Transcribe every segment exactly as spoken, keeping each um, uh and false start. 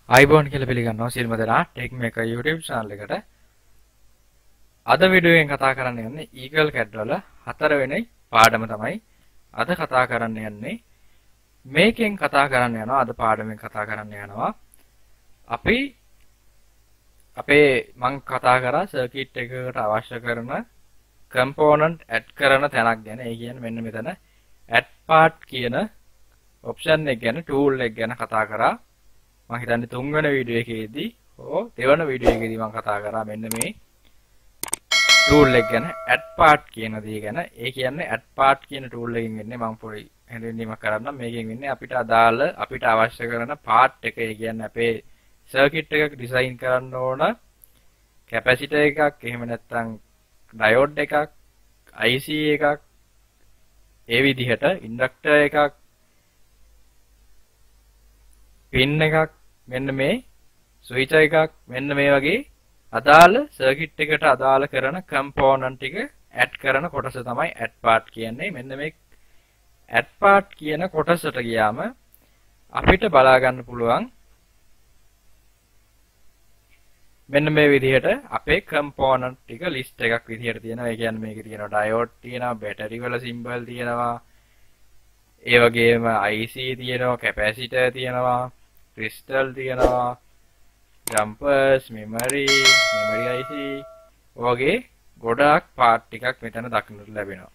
ආයිබෝන් කියලා පිළිගන්නවා සියලුම දෙනා ටෙක් මේකර් YouTube channel එකට. අද වීඩියෝවෙන් කතා කරන්න යන්නේ Eagle C A D වල හතරවෙනි පාඩම තමයි අද කතා කරන්න යන්නේ. මේකෙන් කතා කරන්න යනවා අද පාඩමෙන් කතා කරන්න යනවා. අපි අපේ මම කතා කරා සර්කිට් එකකට අවශ්‍ය කරන component add කරන තැනක් ගැන. ඒ කියන්නේ මෙන්න මෙතන add part කියන option එක ගැන tool එක ගැන කතා කරා. මම හිතන්නේ තුන්වෙනි වීඩියෝ එකේදී ඕ දෙවන වීඩියෝ එකේදී මම කතා කරා මෙන්න මේ tool එක ගැන add part කියන දේ ගැන. ඒ කියන්නේ add part කියන tool එකකින් වෙන්නේ මම පොඩි හැඳින්වීමක් කරන්නම්. මේකෙන් වෙන්නේ අපිට අදාළ අපිට අවශ්‍ය කරන part එක. ඒ කියන්නේ අපේ circuit එකක් design කරන්න ඕන capacitor එකක්, එහෙම නැත්නම් diode එකක්, I C එකක්, ඒ විදිහට inductor එකක්, pin එකක්, මෙන්න මේ ස්විච් එකක්, මෙන්න මේ වගේ අදාළ සර්කිට් එකට අදාළ කරන කම්පෝනන්ට් ටික ඇඩ් කරන කොටස තමයි ඇඩ් පාර්ට් කියන්නේ. මෙන්න මේ ඇඩ් පාර්ට් කියන කොටසට ගියාම අපිට බලා ගන්න පුළුවන් මෙන්න මේ විදිහට අපේ කම්පෝනන්ට් ටික ලිස්ට් එකක් විදිහට තියෙනවා. ඒ කියන්නේ මේකේ තියෙනවා ඩයෝඩ් තියෙනවා, බැටරි වල සිම්බල් තියෙනවා, ඒ වගේම I C තියෙනවා, කැපැසිටර් තියෙනවා, ක්‍රිස්ටල් තියෙනවා, jumpers, memory, memory I C වගේ ගොඩාක් පාර්ට් ටිකක් මෙතන දක්නට ලැබෙනවා.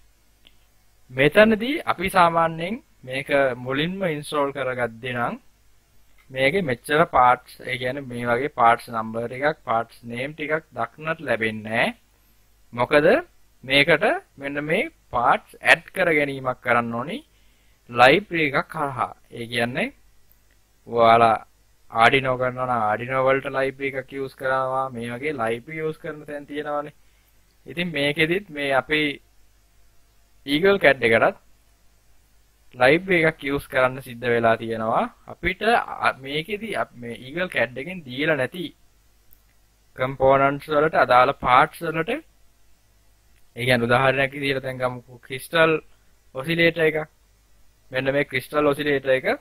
මෙතනදී අපි සාමාන්‍යයෙන් මේක මුලින්ම ඉන්ස්ටෝල් කරගද්දී නම් මේකේ මෙච්චර පාර්ට්ස්, ඒ කියන්නේ මේ වගේ පාර්ට්ස් නම්බර් එකක්, පාර්ට්ස් නේම් ටිකක් දක්නට ලැබෙන්නේ නැහැ. මොකද මේකට මෙන්න මේ පාර්ට්ස් ඇඩ් කර ගැනීමක් කරන්න ඕනි ලයිබ්‍රරි එකක් කරහා. ඒ කියන්නේ ඔයාලා Arduino කරනවා නම් Arduino වලට ලයිබ්‍රරි එකක් යූස් කරනවා. මේ වගේ ලයිබ්‍රරි යූස් කරන තැන් තියෙනවානේ. ඉතින් මේකෙදිත් මේ අපේ Eagle C A D එකටත් ලයිබ්‍රරි එකක් යූස් කරන්න සිද්ධ වෙලා තියෙනවා. අපිට මේකෙදි මේ Eagle C A D එකෙන් දීලා නැති components වලට අදාළ parts වලට, ඒ කියන්නේ උදාහරණයක් විදිහට දැන් ගමුකෝ crystal oscillator එක. මෙන්න මේ crystal oscillator එක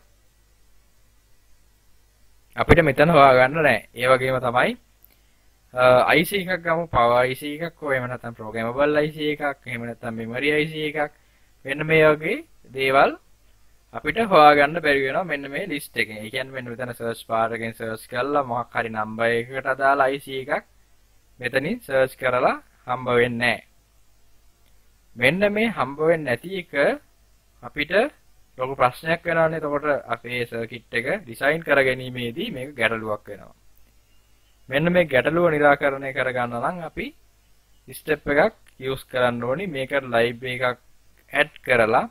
අපිට මෙතන හොයාගන්න නැහැ. ඒ වගේම තමයි I C එකක් ගමු, power I C එකක්, හෝ එහෙම නැත්නම් programmable I C එකක්, එහෙම නැත්නම් memory I C එකක්. මෙන්න මේ වගේ දේවල් අපිට හොයාගන්න බැරි වෙනවා මෙන්න මේ ලිස්ට් එකෙන්. ඒ කියන්නේ මෙන්න මෙතන search bar එකෙන් search කරලා මොකක් හරි number එකකට අදාළ I C එකක් මෙතනින් search කරලා හම්බ වෙන්නේ නැහැ. මෙන්න මේ හම්බ වෙන්නේ නැති එක අපිට ලොකු ප්‍රශ්නයක් වෙනවානේ. එතකොට අපේ සර්කිට් එක ඩිසයින් කර ගැනීමේදී මේක ගැටලුවක් වෙනවා. මෙන්න මේ ගැටලුව निराකරණය කරගන්න නම් අපි ස්ටෙප් එකක් යූස් කරන්න ඕනි. මේකට ලයිබ්‍රරි එකක් ඇඩ් කරලා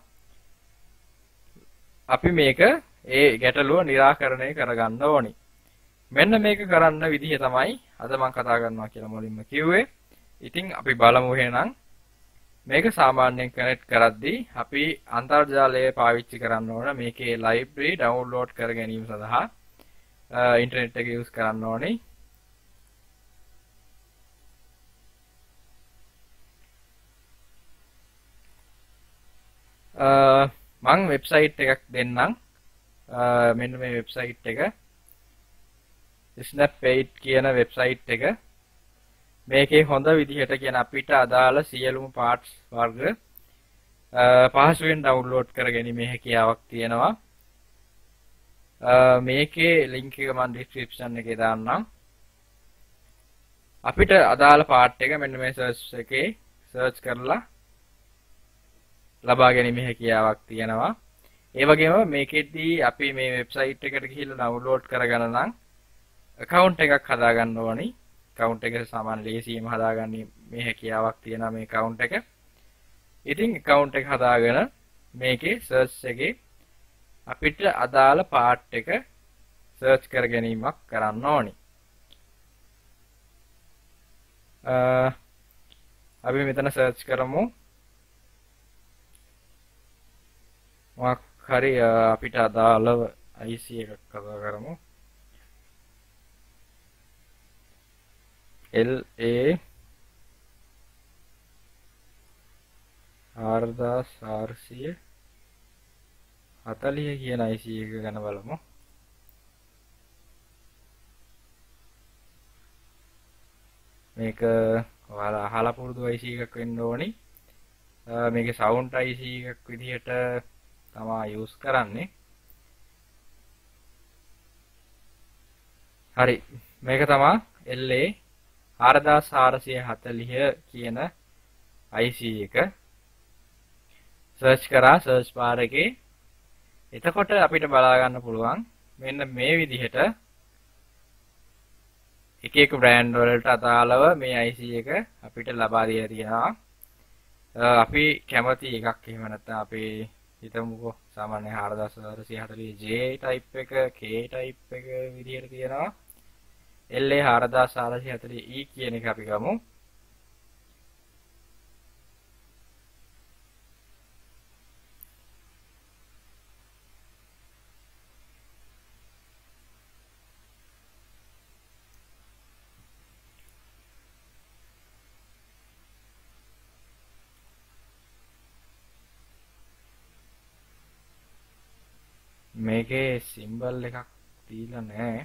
අපි මේක ඒ ගැටලුව निराකරණය කරගන්න ඕනි. මෙන්න මේක කරන්න විදිහ තමයි අද මම කතා කරනවා කියලා මුලින්ම කිව්වේ. ඉතින් අපි බලමු එහෙනම් මේක සාමාන්‍යයෙන් කනෙක්ට් කරද්දී අපි අන්තර්ජාලය පාවිච්චි කරන්න ඕන. මේකේ ලයිබ්‍රරි ඩවුන්ලෝඩ් කර ගැනීම සඳහා ඉන්ටර්නෙට් එක යූස් කරන්න ඕනේ. මම වෙබ්සයිට් එකක් දෙන්නම්. මෙන්න මේ වෙබ්සයිට් එක snap eight කියන වෙබ්සයිට් එක. මේකේ හොඳ විදිහට කියන අපිට අදාළ සියලුම පාර්ට්ස් වර්ග පහසුවෙන් ඩවුන්ලෝඩ් කර ගැනීමේ හැකියාවක් තියෙනවා. මේකේ ලින්ක් එක මම ඩිස්ක්‍රිප්ෂන් එකේ දාන්නම්. අපිට අදාළ පාර්ට් එක මෙන්න මේ සර්ච් එකේ සර්ච් කරලා ලබා ගැනීමේ හැකියාවක් තියෙනවා. ඒ වගේම මේකෙදී අපි මේ වෙබ්සයිට් එකට ගිහිල්ලා ඩවුන්ලෝඩ් කරගන්න නම් account එකක් හදාගන්න ඕනි. account එක සාමාන්‍ය ලේසියෙන්ම හදාගන්න මේ හැකියාවක් තියෙනවා මේ account එක. ඉතින් account එක හදාගෙන මේකේ search එකේ අපිට අදාළ part එක search කර ගැනීමක් කරන්න ඕනි. අපි මෙතන search කරමු. මොකක් හරි අපිට අදාළව I C එකක් කතා කරමු. L A හාරදාස් හාරසිය හතලිහ කියන I C එක ගැන බලමු. මේක ඔයාලා අහලා පුරුදු I C එකක් වෙන්න ඕනි. මේකේ සවුන්ඩ් I C එකක් විදිහට තමයි යූස් කරන්නේ. හරි. මේක තමයි L A four thousand four forty කියන I C එක. සර්ච් කරා සර්ච් බාර් එකේ. එතකොට අපිට බලා ගන්න පුළුවන් මෙන්න මේ විදිහට එක එක බ්‍රෑන්ඩ් වලට අදාළව මේ I C එක අපිට ලබා දීලා තියෙනවා. අපි කැමති එකක් එහෙම නැත්නම් අපි හිතමුකෝ සාමාන්‍ය four thousand four forty J type එක K type එක විදිහට තියෙනවා. L A four thousand four forty E කියන එක අපි ගමු. මේකේ සිම්බල් එකක් දීලා නැහැ.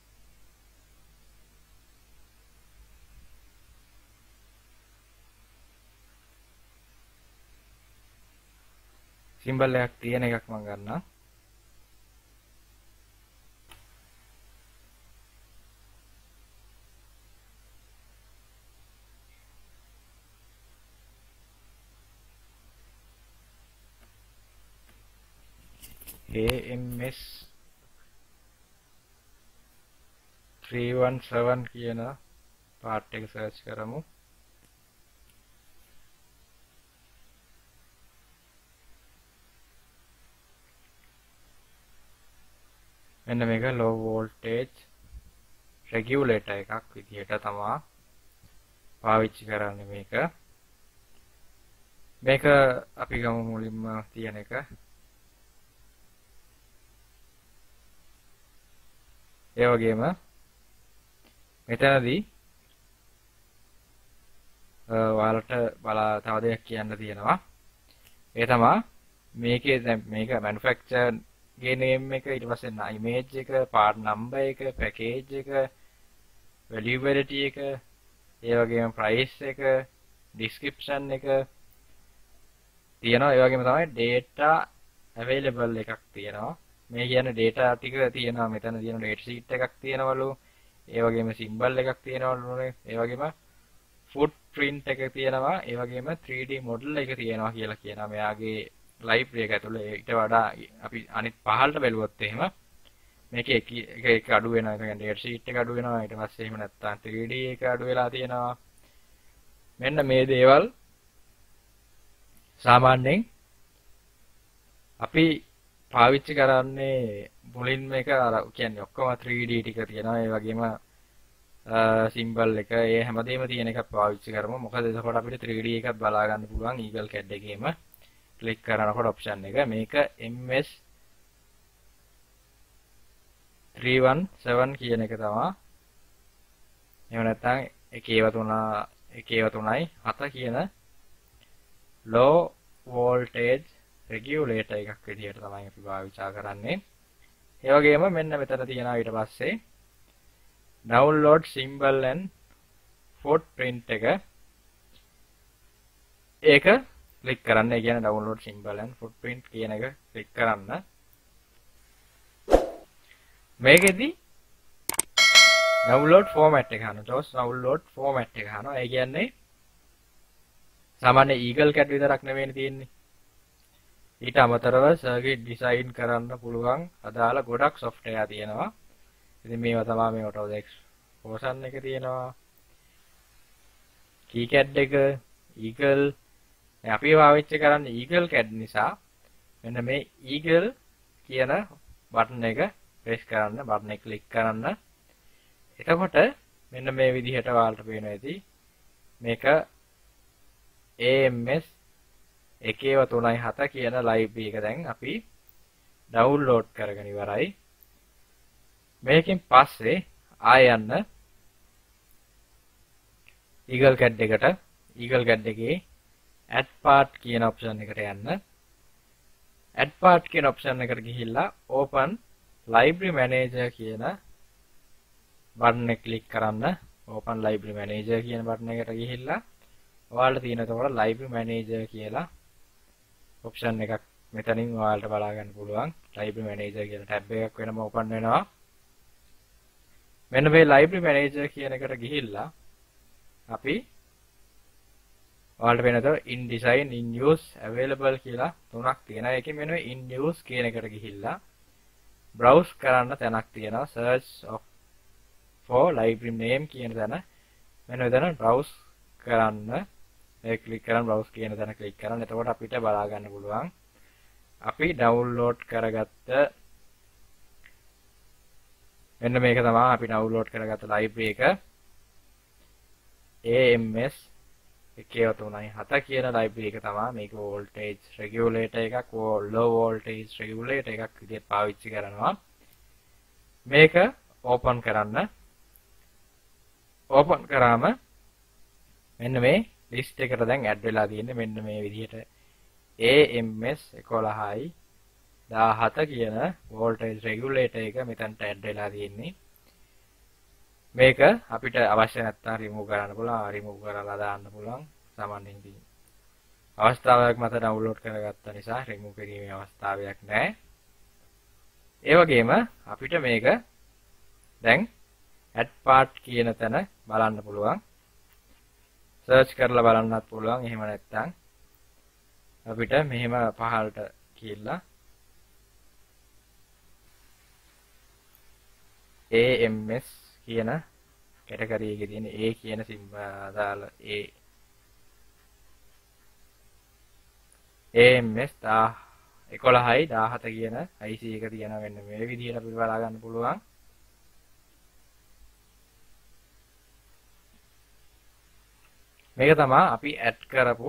සිම්බල් එකක් තියෙන එකක් මම ගන්නවා. A M S three one seven කියන පාර්ට් එක සර්ච් කරමු. මෙන්න මේක low voltage regulator එකක් විදිහට තමයි පාවිච්චි කරන්නේ මේක. මේක අපි ගමු මුලින්ම තියෙන එක. ඒ වගේම මෙතනදී ඔයාලට බලා තව දෙයක් කියන්න තියෙනවා. ඒ තමයි මේකේ දැන් මේක manufacturer ගේ name එක ඊට පස්සේ image එක, part number එක, package එක, valuability එක, ඒ වගේම price එක, description එක තියෙනවා. ඒ වගේම තමයි data available එකක් තියෙනවා. මේ කියන්නේ data ටික තියෙනවා. මෙතන තියෙන data sheet එකක් තියෙනවලු. ඒ වගේම symbol එකක් තියෙනවලුනේ. ඒ වගේම footprint එක තියෙනවා. ඒ වගේම three D model එක තියෙනවා කියලා කියනවා. මෙයාගේ library එක ඇතුලේ ඊට වඩා අපි අනිත් පහළට බැලුවොත් එහෙම මේකේ එක එක අඩු වෙනවා. ඒ කියන්නේ data sheet එක අඩු වෙනවා. ඊට පස්සේ එහෙම නැත්නම් three D එක අඩු වෙලා තියෙනවා. මෙන්න මේ දේවල් සාමාන්‍යයෙන් අපි පාවිච්චි කරන්නේ මුලින්ම එක අර කියන්නේ ඔක්කොම three D ටික තියෙනවා. ඒ වගේම සිම්බල් එක ඒ හැමදේම තියෙන එකක් පාවිච්චි කරමු. මොකද එතකොට අපිට three D එකක් බලා ගන්න පුළුවන් Eagle C A D එකේම ක්ලික් කරනකොට ඔප්ෂන් එක. මේක M S three one seven කියන එක තමයි. එහෙම නැත්නම් එකේව තුන එකේව තුනයි හත කියන low voltage regulator එකක් විදිහට තමයි අපි භාවිතා කරන්නේ. ඒ වගේම මෙන්න මෙතන තියෙනවා ඊට පස්සේ download symbol and footprint එක. ඒක ක්ලික් කරන්න. ඒ කියන්නේ download symbol and footprint කියන එක ක්ලික් කරන්න. මේකෙදි download format එක අහනවා. choose download format එක අහනවා. ඒ කියන්නේ සාමාන්‍ය Eagle C A D විතරක් නෙවෙයි තියෙන්නේ. ඊට අමතරව සර්කිට් ඩිසයින් කරන්න පුළුවන් අදාළ ගොඩක් software තියෙනවා. ඉතින් මේවා තමයි මේ Autodesk Fusion එක තියෙනවා. KiCad එක, Eagle. දැන් අපි පාවිච්චි කරන්නේ Eagle C A D නිසා මෙන්න මේ Eagle කියන බටන් එක ප්‍රෙස් කරන්න, බටන් එක ක්ලික් කරන්න. එතකොට මෙන්න මේ විදිහට ඔයාලට පේනවා ඇති. මේක A M S එකේව තුනයි හත කියන library එක දැන් අපි download කරගෙන ඉවරයි. මේකෙන් පස්සේ ආය යන්න Eagle C A D එකට. Eagle C A D එකේ add part කියන option එකට යන්න. add part කියන option එකට ගිහිල්ලා open library manager කියන බටන් එක ක්ලික් කරන්න. open library manager කියන බටන් එකට ගිහිල්ලා ඔයාලට තියෙන එතකොට library manager කියලා option එකක් මෙතනින් ඔයාලට බලා ගන්න පුළුවන්. library manager කියන tab එකක් වෙනම open වෙනවා. මෙන්න මේ library manager කියන එකට ගිහිල්ලා අපි ඔයාලට වෙනතෝ InDesign, InUse, available කියලා තුනක් තියෙනවා. ඒකෙන් මෙන්න මේ InUse කියන එකට ගිහිල්ලා browse කරන්න තැනක් තියෙනවා. search of for library name කියන තැන. මෙන්න මෙතන browse කරන්න මේ ක්ලික් කරන් browse කියන තැන ක්ලික් කරන් එතකොට අපිට බලා ගන්න පුළුවන් අපි download කරගත්ත මෙන්න මේක තමයි අපි download කරගත්ත library එක A M S one oh three seven කියන library එක තමයි මේක voltage regulator එකක් low voltage regulator එකක් විදිහට පාවිච්චි කරනවා මේක open කරන්න open කරාම මෙන්න මේ list එකට දැන් add වෙලා තියෙන්නේ මෙන්න මේ විදිහට A M S eleven seventeen කියන voltage regulator එක මෙතනට add වෙලා තියෙන්නේ මේක අපිට අවශ්‍ය නැත්නම් remove කරන්න පුළුවන් remove කරලා දාන්න පුළුවන් සාමාන්‍යයෙන් තියෙන අවස්ථාවක් මත download කරගත්ත නිසා remove කිරීමේ අවස්ථාවක් නැහැ ඒ වගේම අපිට මේක දැන් add part කියන තැන බලන්න පුළුවන් search කරලා බලන්නත් පුළුවන් එහෙම නැත්නම් අපිට මෙහෙම පහළට කියලා A M S කියන කැටගරි එකේ තියෙන A කියන දාලා A A M S eleven seventeen කියන I C එක තියෙනවා මෙන්න මේ විදිහට අපිට බලා ගන්න පුළුවන් මේක තමයි අපි add කරපු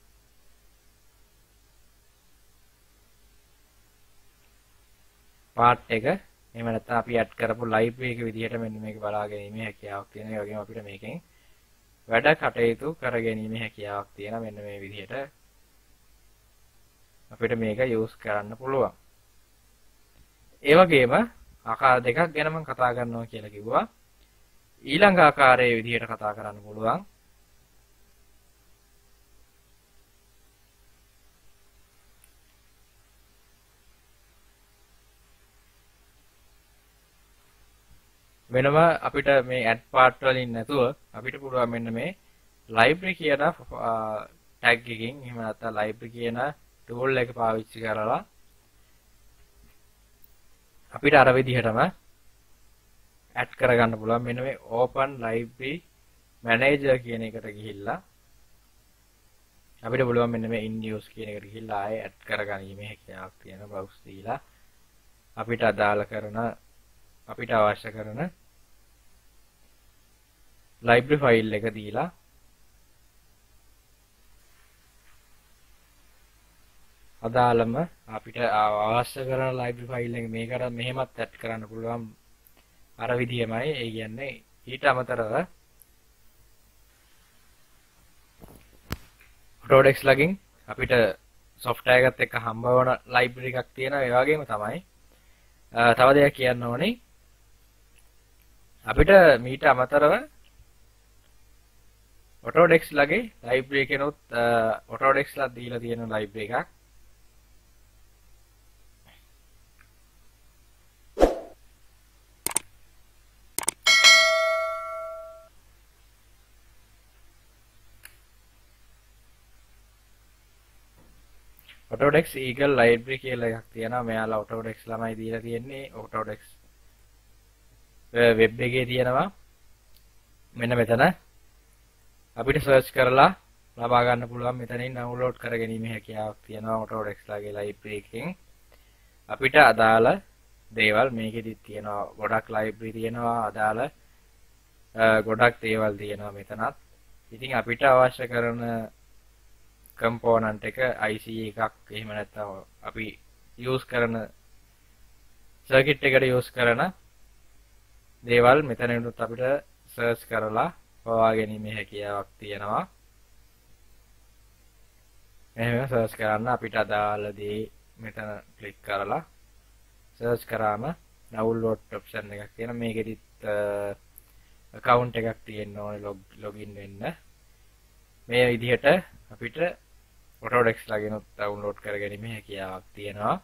part එක එහෙම නැත්නම් අපි add කරපු library එක විදිහට මෙන්න මේක බලා ගැනීමේ හැකියාවක් තියෙනවා. ඒ වගේම අපිට මේකෙන් වැඩ කටයුතු කර ගැනීමේ හැකියාවක් තියෙනවා. මෙන්න මේ විදිහට අපිට මේක use කරන්න පුළුවන්. ඒ වගේම ආකාර දෙකක් ගැන මම කතා කරනවා කියලා කිව්වා. ඊළඟ ආකාරයේ විදිහට කතා කරන්න පුළුවන්. වෙනම අපිට මේ add part වලින් නැතුව අපිට පුළුවන් මෙන්න මේ library කියන tag එකකින් එහෙම නැත්නම් library කියන tool එක පාවිච්චි කරලා අපිට අර විදිහටම add කරගන්න පුළුවන් මෙන්න මේ open library manager කියන එකට ගිහිල්ලා අපිට පුළුවන් මෙන්න මේ InUse කියන එකට ගිහිල්ලා ආයෙ add කරගැනීමේ හැකියාවක් තියෙන browse දීලා අපිට අදාළ කරන අපිට අවශ්‍ය කරන library file එක දීලා අදාළම අපිට අවශ්‍ය කරන library file එක මේකට මෙහෙමත් add කරන්න පුළුවන් අර විදියමයි ඒ කියන්නේ ඊට අමතරව Autodesk plugin අපිට software එකත් එක්ක හම්බ වෙන library එකක් තියෙනවා ඒ වගේම තමයි තව දෙයක් කියන්න ඕනේ අපිට මීට අමතරව Autodesk ලගේ library එකනොත් Autodesk ලා දීලා තියෙන library එකක් Autodesk Eagle library කියලා එකක් තියෙනවා මෙයාලා Autodesk ළමයි දීලා තියෙන්නේ Autodesk web එකේ තියෙනවා මෙන්න මෙතන අපිට search කරලා ලබා ගන්න පුළුවන් මෙතනින් download කරගැනීමේ හැකියාවක් තියෙනවා Autodesk ලාගේ library එකකින් අපිට අදාළ දේවල් මේකෙදිත් තියෙනවා ගොඩක් library තියෙනවා අදාළ ගොඩක් දේවල් තියෙනවා මෙතනත් ඉතින් අපිට අවශ්‍ය කරන component එක I C එකක් එහෙම නැත්නම් අපි use කරන circuit එකට use කරන දේවල් මෙතනිනුත් අපිට search කරලා හොයා ගැනීමේ හැකියාවක් තියෙනවා. එහෙම search කරන්න අපිට අදාළ දේ මෙතන click කරලා search කරාම download option එකක් තියෙනවා. මේකෙදිත් account එකක් තියෙන්න ඕනේ login වෙන්න. මේ විදිහට අපිට Autodesk ලගින් උත් download කරගැනීමේ හැකියාවක් තියෙනවා.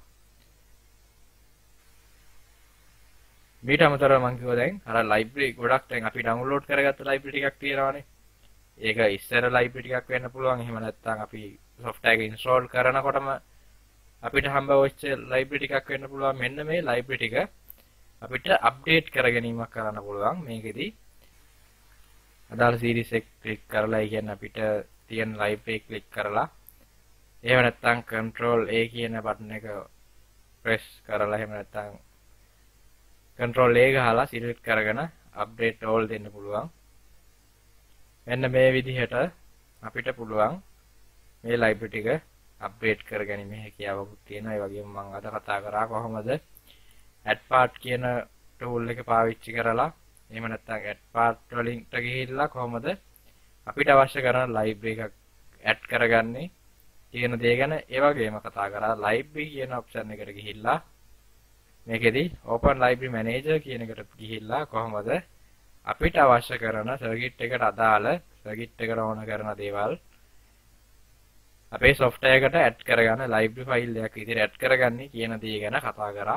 මේට අමතරව මම කිව්වා දැන් අර library ගොඩක් දැන් අපි download කරගත්ත library ටිකක් තියෙනවානේ. ඒක ඉස්සර library ටිකක් වෙන්න පුළුවන්. එහෙම නැත්නම් අපි software එක install කරනකොටම අපිට හම්බ වෙච්ච library ටිකක් වෙන්න පුළුවන්. මෙන්න මේ library ටික අපිට update කරගැනීමක් කරන්න පුළුවන්. මේකෙදි අදාළ series එක click කරලා, ඒ කියන්නේ අපිට තියෙන library click කරලා, එහෙම නැත්නම් control A කියන බටන් එක press කරලා, එහෙම නැත්නම් control A ගහලා select කරගෙන update all දෙන්න පුළුවන්. මෙන්න මේ විදිහට අපිට පුළුවන් මේ library ටික update කරගැනීමේ හැකියාවක් තියෙනවා. ඒ වගේම මම අද කතා කරා කොහොමද add part කියන tool එක පාවිච්චි කරලා, එහෙම නැත්නම් add part වලින්ට ගිහිල්ලා කොහොමද අපිට අවශ්‍ය කරන library එකක් add කරගන්නේ කියන දේ ගැන ඒ වගේම කතා කරා. library කියන option එකට ගිහිල්ලා මේකෙදි open library manager කියන එකට ගිහිල්ලා කොහොමද අපිට අවශ්‍ය කරන circuit එකට අදාළ circuit එකට ඕන කරන දේවල් අපේ software එකට add කරගන්න, library file එකක් විදිහට add කරගන්නේ කියන දේ ගැන කතා කරා.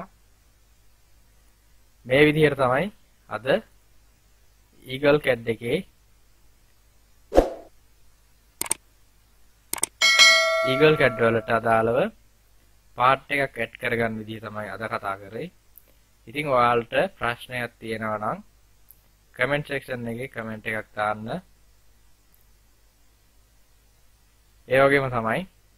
මේ විදිහට තමයි අද EagleCAD එකේ EagleCAD වලට අදාළව part එකක් add කරගන්න විදිහ තමයි අද කතා කරේ. ඉතින් ඔයාලට ප්‍රශ්නයක් තියෙනවා නම් comment section එකේ comment එකක් දාන්න. ඒ වගේම තමයි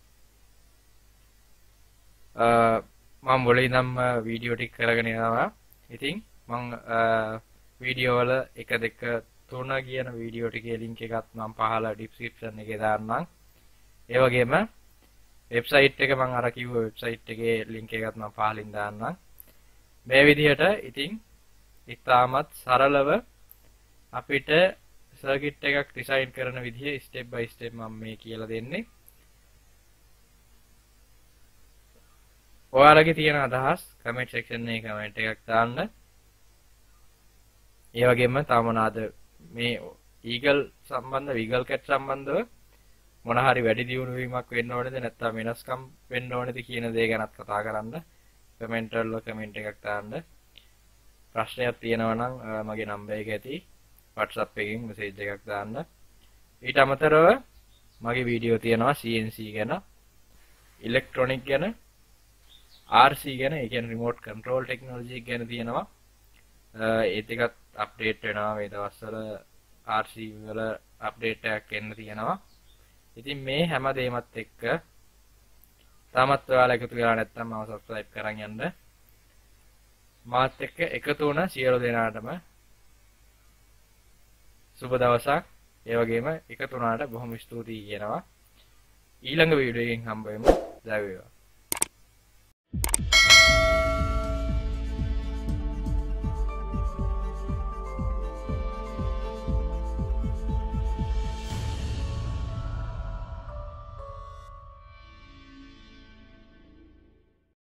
මම මුලින් ඉඳන්ම වීඩියෝ ටික කරගෙන යනවා. ඉතින් මම වීඩියෝ වල එක දෙක තුන කියන වීඩියෝ ටිකේ link එකත් මම පහළ description එකේ දාන්නම්. ඒ වගේම වෙබ්සයිට් එක මම අර කිව්ව වෙබ්සයිට් එකේ link එකත් මම පහලින් දාන්නම්. මේ විදිහට ඉතින් ඉතාමත් සරලව අපිට circuit එකක් design කරන විදිහ step by step මම මේ කියලා දෙන්නේ. ඔයාලගේ තියෙන අදහස් comment section එකේ comment එකක් දාන්න. ඒ වගේම තව මොනවාද මේ Eagle සම්බන්ධ EagleCAD සම්බන්ධව මොන හරි වැඩි දියුණු වීමක් වෙන්න ඕනේද නැත්නම් වෙනස්කම් වෙන්න ඕනේද කියන දේ ගැනත් කතා කරන්න. comment වල comment එකක් දාන්න. ප්‍රශ්නයක් තියෙනවා නම් මගේ නම්බර් එක ඇති WhatsApp එකකින් message එකක් දාන්න. ඊට අමතරව මගේ වීඩියෝ තියෙනවා C N C ගැන, electronic ගැන, R C ගැන, ඒ කියන්නේ remote control technology ගැන තියෙනවා. ඒ ටිකත් update වෙනවා මේ දවස්වල. R C වල update එකක් එන්න තියෙනවා. ඉතින් මේ හැම දෙයක්මත් එක්ක තාමත් ඔයාලා එකතු වෙලා නැත්නම් මම subscribe කරන් යන්න. මාත් එක්ක එකතු වුණ සියලු දෙනාටම සුබ දවසක්. ඒ වගේම එකතු වුණාට බොහොම ස්තුතියි කියනවා. ඊළඟ වීඩියෝ එකෙන් හම්බ වෙමු. ජය වේවා.